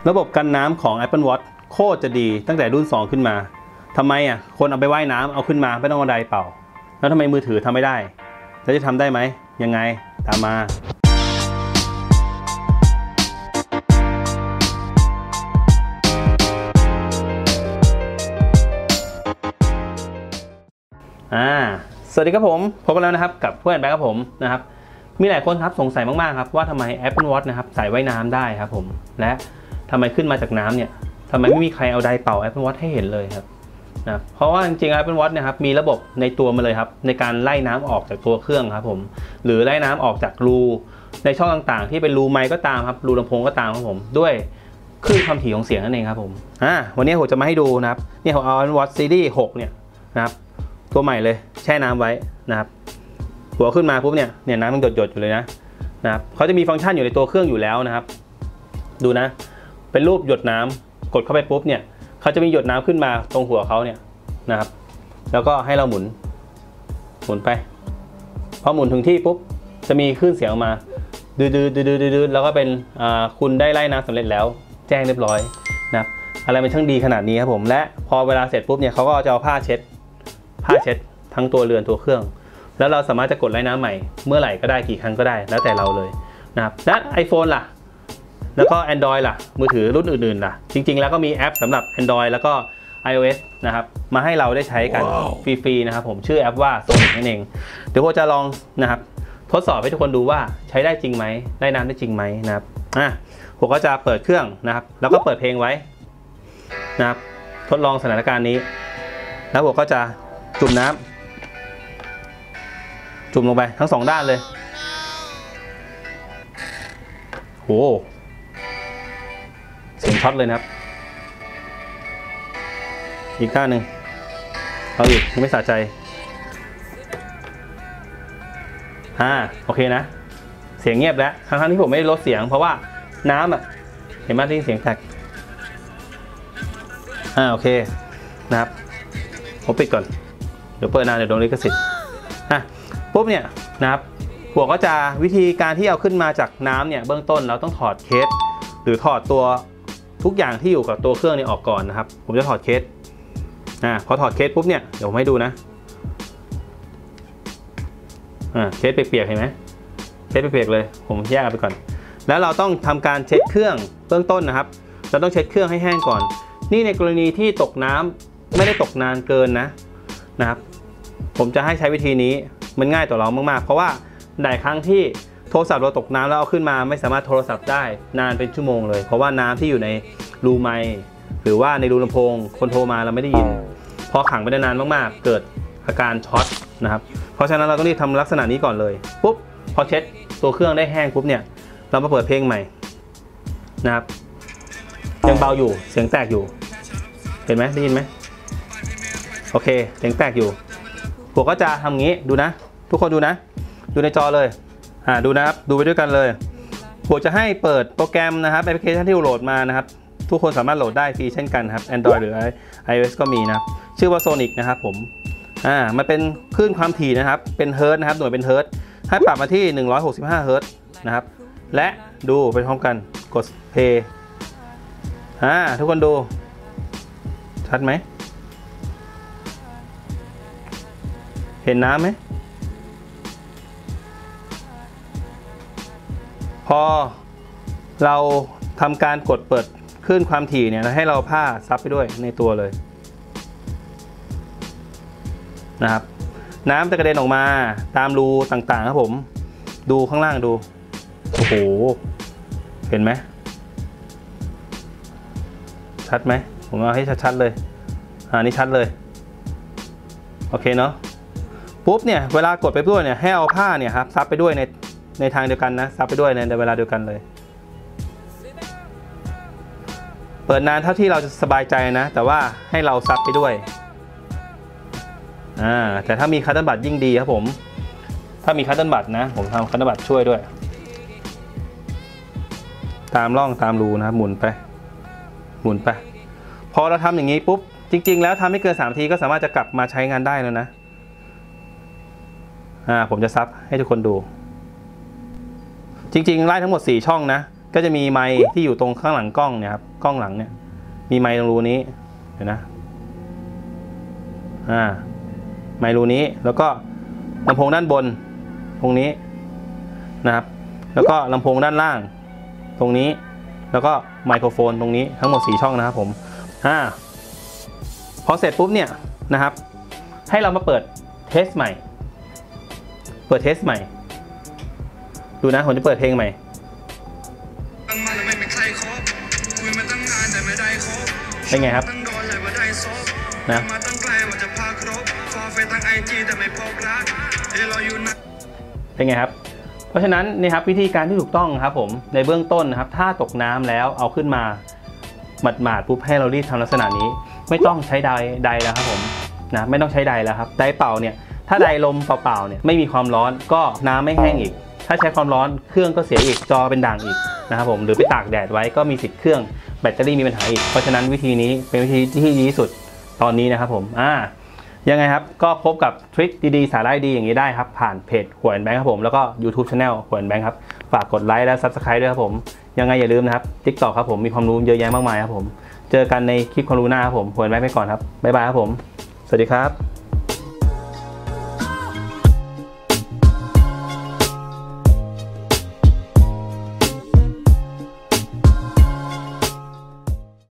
ระบบกันน้ำของ Apple Watch โคตรจะดีตั้งแต่รุ่น2ขึ้นมาทำไมคนเอาไปว่ายน้ำเอาขึ้นมาไม่ต้องเอาไดเป่าแล้วทำไมมือถือทำไม่ได้แล้วจะทำได้ไหมยังไงตามมาสวัสดีครับผมพบกันแล้วนะครับกับเพื่อนแบงค์ครับผมนะครับมีหลายคนครับสงสัยมากๆครับว่าทำไม Apple Watch นะครับใส่ว่ายน้ำได้ครับผมและทำไมขึ้นมาจากน้ำเนี่ยทำไมไม่มีใครเอาไดเป่า Apple Watch ให้เห็นเลยครับนะเพราะว่าจริงๆ Apple Watch นะครับมีระบบในตัวมาเลยครับในการไล่น้ำออกจากตัวเครื่องครับผมหรือไล่น้ำออกจากรูในช่องต่างๆที่เป็นรูไมค์ก็ตามครับรูลำโพงก็ตามครับผมด้วยคลื่นความถี่ของเสียงนั่นเองครับผมวันนี้ผมจะมาให้ดูนะครับนี่ผมเอา Apple Watch Series 6เนี่ยนะครับตัวใหม่เลยแช่น้ำไว้นะครับหัวขึ้นมาปุ๊บเนี่ยน้ำมันหยดอยู่เลยนะครับเขาจะมีฟังก์ชันอยู่ในตัวเครื่องอยู่แล้วนะครับดูนะเป็นรูปหยดน้ำกดเข้าไปปุ๊บเนี่ยเขาจะมีหยดน้ำขึ้นมาตรงหัวเขาเนี่ยนะครับแล้วก็ให้เราหมุนไปพอหมุนถึงที่ปุ๊บจะมีคลื่นเสียงออกมาดืดแล้วก็เป็นคุณได้ไล่น้ำสำเร็จแล้วแจ้งเรียบร้อยนะครับอะไรมันช่างดีขนาดนี้ครับผมและพอเวลาเสร็จปุ๊บเนี่ยเขาก็จะเอาผ้าเช็ดทั้งตัวเรือนตัวเครื่องแล้วเราสามารถจะกดไล่น้ำใหม่เมื่อไหร่ก็ได้กี่ครั้งก็ได้แล้วแต่เราเลยนะครับและ iPhone ล่ะแล้วก็ Android ล่ะมือถือรุ่นอื่นๆล่ะจริงๆแล้วก็มีแอปสำหรับ Android แล้วก็ iOS นะครับมาให้เราได้ใช้กันฟรีๆนะครับผมชื่อแอปว่า Sonic นั่นเองเดี๋ยวผมจะลองนะครับทดสอบให้ทุกคนดูว่าใช้ได้จริงไหมไล่น้ำได้จริงไหมนะครับผมก็จะเปิดเครื่องนะครับแล้วก็เปิดเพลงไว้นะครับทดลองสถานการณ์นี้แล้วผมก็จะจุ่มน้ำจุ่มลงไปทั้ง2ด้านเลยโหเสียงช็อตเลยนะครับอีกด้านหนึ่งเอาอีกไม่สะใจโอเคนะเสียงเงียบแล้วทั้งที่ผมไม่ได้ลดเสียงเพราะว่าน้ำเห็นไหมที่เสียงแตกโอเคนะครับผมปิดก่อนเดี๋ยวเปิดนานเดี๋ยวโดนลิขสิทธิ์ปุ๊บเนี่ยนะครับหัวก็จะวิธีการที่เอาขึ้นมาจากน้ำเนี่ยเบื้องต้นเราต้องถอดเคสหรือถอดตัวทุกอย่างที่อยู่กับตัวเครื่องนี้ออกก่อนนะครับผมจะถอดเคสพอถอดเคสปุ๊บเนี่ยเดี๋ยวผมให้ดูนะเคสเปียกๆเห็นไหมเคสเปียกๆเลยผมแยกไปก่อนแล้วเราต้องทำการเช็ดเครื่องเบื้องต้นนะครับเราต้องเช็ดเครื่องให้แห้งก่อนนี่ในกรณีที่ตกน้ำไม่ได้ตกนานเกินนะครับผมจะให้ใช้วิธีนี้มันง่ายต่อเรามากๆเพราะว่าหลายครั้งที่โทรศัพท์เราตกน้ำแล้วเอาขึ้นมาไม่สามารถโทรศัพท์ได้นานเป็นชั่วโมงเลยเพราะว่าน้ำที่อยู่ในรูไมค์หรือว่าในรูลำโพงคนโทรมาเราไม่ได้ยินพอขังไปนานมากๆเกิดอาการช็อตนะครับเพราะฉะนั้นเราต้องรีบทำลักษณะนี้ก่อนเลยปุ๊บพอเช็ดตัวเครื่องได้แห้งปุ๊บเนี่ยเรามาเปิดเพลงใหม่นะครับยังเบาอยู่เสียงแตกอยู่เห็นไหมได้ยินไหมโอเคเสียงแตกอยู่ผมก็จะทำงี้ดูนะทุกคนดูนะดูในจอเลยดูนะครับดูไปด้วยกันเลยผมจะให้เปิดโปรแกรมนะครับแอปพลิเคชันที่โหลดมานะครับทุกคนสามารถโหลดได้ฟรีเช่นกันครับ Android หรือ iOS ก็มีนะชื่อว่า Sonic นะครับผมมันเป็นคลื่นความถี่นะครับเป็นเฮิร์ตนะครับหน่วยเป็นเฮิร์ตให้ปรับมาที่165เฮิร์ตนะครับและดูไปพร้อมกันกด play ทุกคนดูชัดไหมเห็นน้ำไหมพอเราทำการกดเปิดคลื่นความถี่เนี่ยให้เราผ้าซับไปด้วยในตัวเลยนะครับน้ำจะกระเด็นออกมาตามรูต่างๆครับผมดูข้างล่างดูโอ้โหเห็นไหมชัดไหมผมเอาให้ชัดๆเลยนี่ชัดเลยโอเคเนาะปุ๊บเนี่ยเวลากดไปด้วยเนี่ยให้เอาผ้าเนี่ยครับซับไปด้วยในทางเดียวกันนะซับไปด้วยในเวลาเดียวกันเลยเปิดนานเท่าที่เราจะสบายใจนะแต่ว่าให้เราซับไปด้วยแต่ถ้ามีคัตเติ้ลบัตยิ่งดีครับผมถ้ามีคัตเติ้ลบัตนะผมทำคัตเติ้ลบัตช่วยด้วยตามร่องตามรูนะครับหมุนไปพอเราทำอย่างนี้ปุ๊บจริงๆแล้วทำไม่เกิน3 ทีก็สามารถจะกลับมาใช้งานได้แล้วนะผมจะซับให้ทุกคนดูจริงๆไล่ทั้งหมด4 ช่องนะก็จะมีไมค์ที่อยู่ตรงข้างหลังกล้องเนี่ยครับกล้องหลังเนี่ยมีไมค์ตรงรูนี้เห็นนะไมค์รูนี้แล้วก็ลำโพงด้านบนตรงนี้นะครับแล้วก็ลำโพงด้านล่างตรงนี้แล้วก็ไมโครโฟนตรงนี้ทั้งหมด4ช่องนะครับผมพอเสร็จปุ๊บเนี่ยนะครับให้เรามาเปิดเทสใหม่ดูนะผมจะเปิดเพลงใหม่เป็นไงครับนะเป็นไงครับเพราะฉะนั้นนี่ครับวิธีการที่ถูกต้องครับผมในเบื้องต้นนะครับถ้าตกน้ำแล้วเอาขึ้นมาหมาดปุ๊บให้เรารีบทำลักษณะนี้ไม่ต้องใช้ไดแล้วครับผมนะไม่ต้องใช้ไดแล้วครับไดเป่าเนี่ยถ้าไดลมเปล่าๆเนี่ยไม่มีความร้อนก็น้ำไม่แห้งอีกถ้าใช้ความร้อนเครื่องก็เสียอีกจอเป็นด่างอีกนะครับผมหรือไปตากแดดไว้ก็มีสิทธิ์เครื่องแบตเตอรี่มีปัญหาอีกเพราะฉะนั้นวิธีนี้เป็นวิธีที่ดีที่สุดตอนนี้นะครับผมยังไงครับก็พบกับทริคดีๆสาระดีอย่างนี้ได้ครับผ่านเพจหัวแอนแบงค์ครับผมแล้วก็ YouTube Channel หัวแอนแบงค์ครับฝากกดไลค์และ Subscribe ด้วยครับผมยังไงอย่าลืมนะครับ TikTok ครับผมมีความรู้เยอะแยะมากมายครับผมเจอกันในคลิปความรู้หน้าครับผมหัวแอนแบงค์ไปก่อนครับบ๊ายบายครับผมสวัสดีครับ